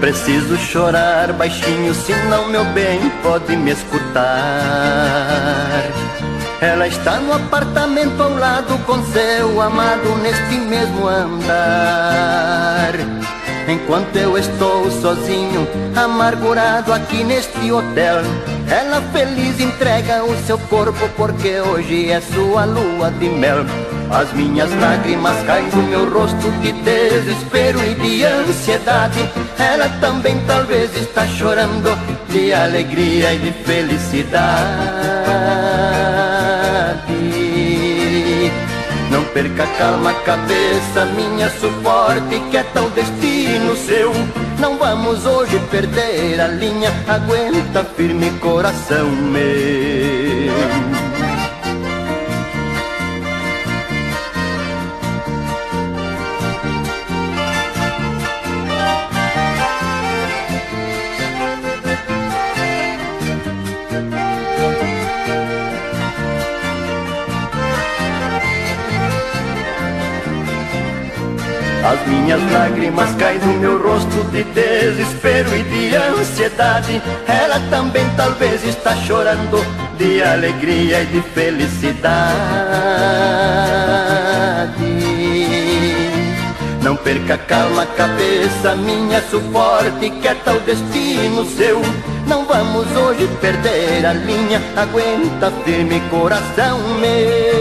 preciso chorar baixinho, senão meu bem pode me escutar. Ela está no apartamento ao lado com seu amado neste mesmo andar. Enquanto eu estou sozinho, amargurado aqui neste hotel, ela feliz entrega o seu corpo porque hoje é sua lua de mel. As minhas lágrimas caem do meu rosto de desespero e de ansiedade. Ela também talvez está chorando de alegria e de felicidade. Não perca a calma, cabeça minha, suporte que é tal destino seu. Não vamos hoje perder a linha, aguenta firme coração meu. As minhas lágrimas caem do meu rosto de desespero e de ansiedade. Ela também talvez está chorando de alegria e de felicidade. Não perca a calma, cabeça minha, suporte que é tal destino seu. Não vamos hoje perder a linha, aguenta firme coração meu.